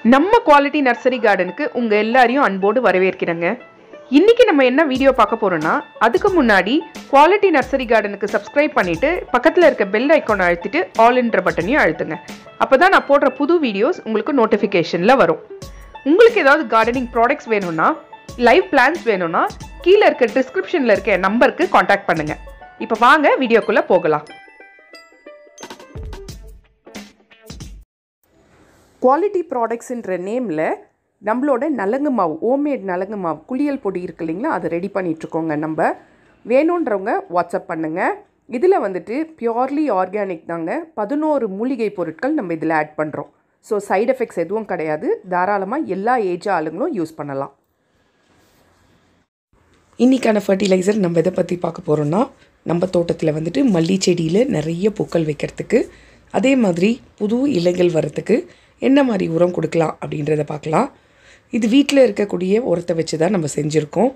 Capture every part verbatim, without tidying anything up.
நம்ம quality nursery கார்டனுக்கு உங்கள் எல்லாரையும் அன்போடு வரவேற்கிறேங்க. இன்றைக்கி நம்ம என்ன வீடியோ பார்க்க போகிறோன்னா, அதுக்கு முன்னாடி குவாலிட்டி நர்சரி கார்டனுக்கு சப்ஸ்கிரைப் பண்ணிவிட்டு பக்கத்தில் இருக்க பெல் ஐக்கானை அழுத்திட்டு ஆல்ன்ற பட்டனையும் அழுத்துங்க. அப்போ தான் நான் போடுற புது வீடியோஸ் உங்களுக்கு நோட்டிஃபிகேஷனில் வரும். உங்களுக்கு ஏதாவது கார்டனிங் ப்ராடக்ட்ஸ் வேணும்னா, லைவ் பிளான்ஸ் வேணும்னா கீழே இருக்க டிஸ்கிரிப்ஷனில் இருக்க நம்பருக்கு காண்டாக்ட் பண்ணுங்கள். இப்போ வாங்க வீடியோக்குள்ளே போகலாம். குவாலிட்டி ப்ராடக்ட்ஸுன்ற நேமில் நம்மளோட நலங்கு மாவு, ஹோம்மேட் நலங்கு மாவு குளியல் பொடி இருக்கு இல்லைங்களா, அதை ரெடி பண்ணிகிட்ருக்கோங்க. நம்ம வேணுன்றவங்க வாட்ஸ்அப் பண்ணுங்கள். இதில் வந்துட்டு பியோர்லி ஆர்கானிக் தாங்க. பதினோரு மூலிகை பொருட்கள் நம்ம இதில் ஆட் பண்ணுறோம். ஸோ சைட் எஃபெக்ட்ஸ் எதுவும் கிடையாது. தாராளமாக எல்லா ஏஜ் ஆளுங்களும் யூஸ் பண்ணலாம். இன்றைக்கான ஃபர்டிலைசர் நம்ம எதை பற்றி பார்க்க போகிறோன்னா, நம்ம தோட்டத்தில் வந்துட்டு மல்லி செடியில் நிறைய பூக்கள் வைக்கிறதுக்கு, அதே மாதிரி புது இலைகள் வர்றதுக்கு என்ன மாதிரி உரம் கொடுக்கலாம் அப்படின்றத பார்க்கலாம். இது வீட்டில் இருக்கக்கூடிய உரத்தை வச்சு தான் நம்ம செஞ்சுருக்கோம்.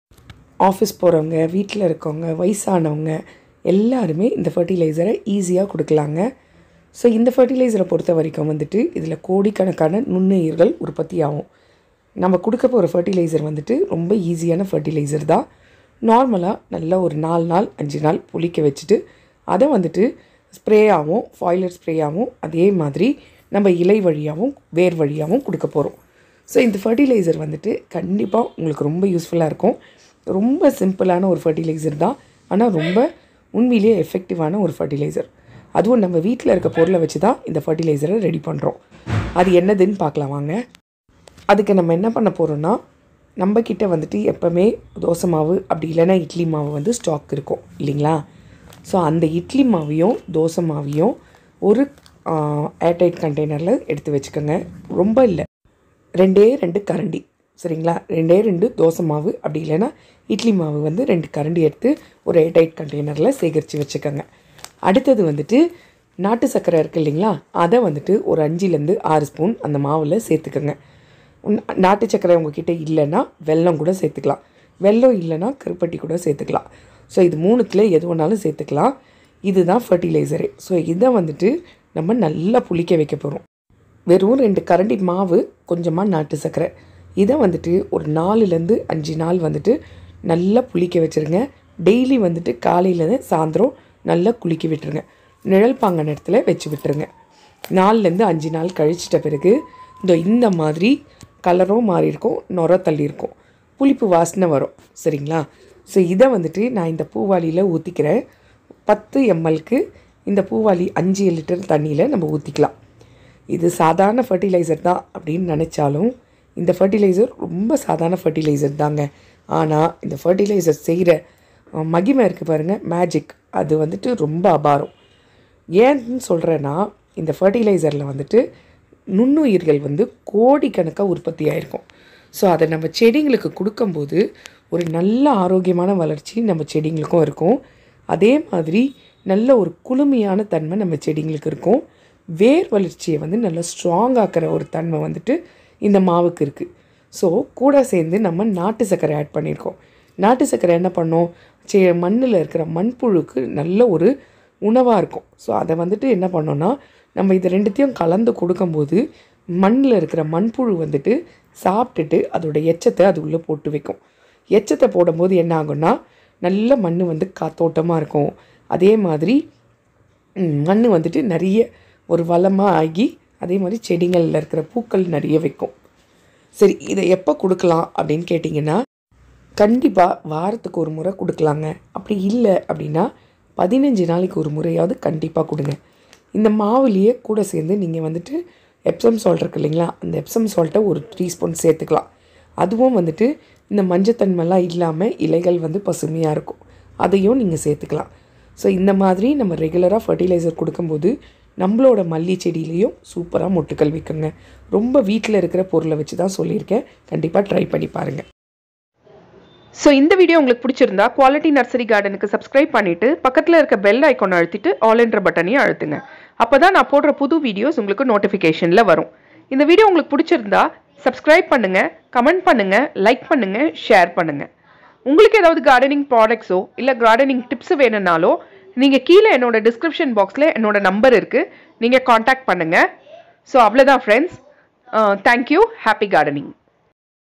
ஆஃபீஸ் போகிறவங்க, வீட்டில் இருக்கவங்க, வயசானவங்க எல்லாருமே இந்த ஃபர்டிலைசரை ஈஸியாக கொடுக்கலாங்க. ஸோ இந்த ஃபர்டிலைசரை பொறுத்த வரைக்கும் வந்துட்டு இதில் கோடிக்கணக்கான நுண்ணுயிர்கள் உற்பத்தி ஆகும். நம்ம கொடுக்க போகிற ஃபர்டிலைசர் வந்துட்டு ரொம்ப ஈஸியான ஃபர்டிலைசர் தான். நார்மலாக நல்லா ஒரு நாலு நாள் அஞ்சு நாள் புளிக்க வச்சுட்டு அதை வந்துட்டு ஸ்ப்ரே ஆகும், ஃபாயிலர் ஸ்ப்ரே ஆகும். அதே மாதிரி நம்ம இலை வழியாகவும் வேர் வழியாகவும் கொடுக்க போகிறோம். ஸோ இந்த ஃபர்டிலைசர் வந்துட்டு கண்டிப்பாக உங்களுக்கு ரொம்ப யூஸ்ஃபுல்லாக இருக்கும். ரொம்ப சிம்பிளான ஒரு ஃபர்டிலைசர் தான், ஆனால் ரொம்ப உண்மையிலேயே எஃபெக்டிவான ஒரு ஃபர்டிலைசர். அதுவும் நம்ம வீட்டில் இருக்க பொருளை வச்சு தான் இந்த ஃபர்டிலைசரை ரெடி பண்ணுறோம். அது என்னதுன்னு பார்க்கலாம் வாங்க. அதுக்கு நம்ம என்ன பண்ண போகிறோன்னா, நம்மக்கிட்ட வந்துட்டு எப்போவுமே தோசை மாவு அப்படி இல்லைன்னா இட்லி மாவு வந்து ஸ்டாக் இருக்கும் இல்லைங்களா. ஸோ அந்த இட்லி மாவையும் தோசை மாவையும் ஒரு ஏர்டைட் கண்டெய்னரில் எடுத்து வச்சுக்கோங்க. ரொம்ப இல்லை, ரெண்டே ரெண்டு கரண்டி, சரிங்களா. ரெண்டே ரெண்டு தோசை மாவு அப்படி இல்லைன்னா இட்லி மாவு வந்து ரெண்டு கரண்டி எடுத்து ஒரு ஏர்டைட் கண்டெய்னரில் சேகரித்து வச்சுக்கோங்க. அடுத்தது வந்துட்டு நாட்டு சர்க்கரை இருக்குது இல்லைங்களா, அதை வந்துட்டு ஒரு அஞ்சுலேருந்து ஆறு ஸ்பூன் அந்த மாவில் சேர்த்துக்கோங்க. நாட்டு சர்க்கரை உங்ககிட்ட இல்லைன்னா வெல்லம் கூட சேர்த்துக்கலாம். வெல்லம் இல்லைன்னா கருப்பட்டி கூட சேர்த்துக்கலாம். ஸோ இது மூணுத்தில் எது வேணாலும் சேர்த்துக்கலாம். இதுதான் ஃபர்டிலைசரு. ஸோ இதை வந்துட்டு நம்ம நல்லா புளிக்க வைக்க போகிறோம். வெறும் ரெண்டு கரண்டி மாவு, கொஞ்சமாக நாட்டு சர்க்கரை, இதை வந்துட்டு ஒரு நாலுலேருந்து அஞ்சு நாள் வந்துட்டு நல்லா புளிக்க வச்சுருங்க. டெய்லி வந்துட்டு காலையில் சாயந்தரம் நல்லா குளிக்க விட்டுருங்க. நிழல் பாங்கான இடத்துல வச்சு விட்டுருங்க. நாலுலேருந்து அஞ்சு நாள் கழிச்சிட்ட பிறகு இந்த இந்த மாதிரி கலரும் மாறி இருக்கும், நுர தள்ளி இருக்கும், புளிப்பு வாசனை வரும், சரிங்களா. ஸோ இதை வந்துட்டு நான் இந்த பூவாளியில் ஊற்றிக்கிறேன். பத்து எம்எல்க்கு இந்த பூவாளி அஞ்சு லிட்டர் தண்ணியில் நம்ம ஊற்றிக்கலாம். இது சாதாரண ஃபர்டிலைசர் தான் அப்படின்னு நினச்சாலும் இந்த ஃபர்டிலைசர் ரொம்ப சாதாரண ஃபர்டிலைசர் தாங்க. ஆனால் இந்த ஃபர்டிலைசர் செய்கிற மகிமை இருக்குது பாருங்கள், மேஜிக், அது வந்துட்டு ரொம்ப அபாரம். ஏன்னு சொல்கிறேன்னா, இந்த ஃபர்டிலைசரில் வந்துட்டு நுண்ணுயிர்கள் வந்து கோடிக்கணக்காக உற்பத்தி ஆகிருக்கும். ஸோ அதை நம்ம செடிங்களுக்கு கொடுக்கும்போது ஒரு நல்ல ஆரோக்கியமான வளர்ச்சி நம்ம செடிங்களுக்கும் இருக்கும். அதே மாதிரி நல்ல ஒரு குளுமையான தன்மை நம்ம செடிங்களுக்கு இருக்கும். வேர் வளர்ச்சியை வந்து நல்லா ஸ்ட்ராங் ஆக்கிற ஒரு தன்மை வந்துட்டு இந்த மாவுக்கு இருக்குது. ஸோ கூட சேர்ந்து நம்ம நாட்டு சர்க்கரை ஆட் பண்ணியிருக்கோம். நாட்டு சர்க்கரை என்ன பண்ணோம், செ மண்ணில் இருக்கிற மண்புழுக்கு நல்ல ஒரு உணவாக இருக்கும். ஸோ அதை வந்துட்டு என்ன பண்ணோன்னா, நம்ம இது ரெண்டுத்தையும் கலந்து கொடுக்கும்போது மண்ணில் இருக்கிற மண்புழு வந்துட்டு சாப்பிட்டுட்டு அதோட எச்சத்தை அது உள்ளே போட்டு வைக்கும். எச்சத்தை போடும்போது என்ன ஆகும்னா, நல்ல மண் வந்து காத்தோட்டமாக இருக்கும். அதே மாதிரி மண் வந்துட்டு நிறைய ஒரு வளமாக ஆகி அதே மாதிரி செடிகளில் இருக்கிற பூக்கள் நிறைய வைக்கும். சரி, இதை எப்போ கொடுக்கலாம் அப்படின்னு கேட்டிங்கன்னா, கண்டிப்பாக வாரத்துக்கு ஒரு முறை கொடுக்கலாங்க. அப்படி இல்லை அப்படின்னா பதினஞ்சு நாளைக்கு ஒரு முறையாவது கண்டிப்பாக கொடுங்க. இந்த மாவுலேயே கூட சேர்ந்து நீங்கள் வந்துட்டு எப்சம் சால்ட் இருக்குது இல்லைங்களா, அந்த எப்சம் சால்ட்டை ஒரு த்ரீ ஸ்பூன் சேர்த்துக்கலாம். அதுவும் வந்துட்டு இந்த மஞ்சத்தன்மைலாம் இல்லாமல் இலைகள் வந்து பசுமையாக இருக்கும், அதையும் நீங்கள் சேர்த்துக்கலாம். ஸோ இந்த மாதிரி நம்ம ரெகுலராக ஃபர்டிலைசர் கொடுக்கும்போது நம்மளோட மல்லி செடியிலையும் சூப்பராக மொட்டுக்கள் வைக்குங்க. ரொம்ப வீட்டில் இருக்கிற பொருளை வச்சு தான் சொல்லியிருக்கேன். கண்டிப்பாக ட்ரை பண்ணி பாருங்கள். ஸோ இந்த வீடியோ உங்களுக்கு பிடிச்சிருந்தா குவாலிட்டி நர்சரி கார்டனுக்கு சப்ஸ்கிரைப் பண்ணிவிட்டு பக்கத்தில் இருக்க பெல் ஐக்கானை அழுத்திட்டு ஆல்ன்ற பட்டனையும் அழுத்துங்க. அப்போ தான் நான் போடுற புது வீடியோஸ் உங்களுக்கு நோட்டிஃபிகேஷனில் வரும். இந்த வீடியோ உங்களுக்கு பிடிச்சிருந்தா சப்ஸ்கிரைப் பண்ணுங்கள், கமெண்ட் பண்ணுங்கள், லைக் பண்ணுங்கள், ஷேர் பண்ணுங்கள். உங்களுக்கு ஏதாவது கார்டனிங் ப்ராடக்ட்ஸோ இல்லை கார்டனிங் டிப்ஸ் வேணும்னாலோ நீங்கள் கீழே என்னோட டிஸ்கிரிப்ஷன் பாக்ஸில் என்னோட நம்பர் இருக்குது, நீங்கள் காண்டாக்ட் பண்ணுங்கள். ஸோ அவ்வளோதான் ஃப்ரெண்ட்ஸ். தேங்க்யூ. Happy gardening.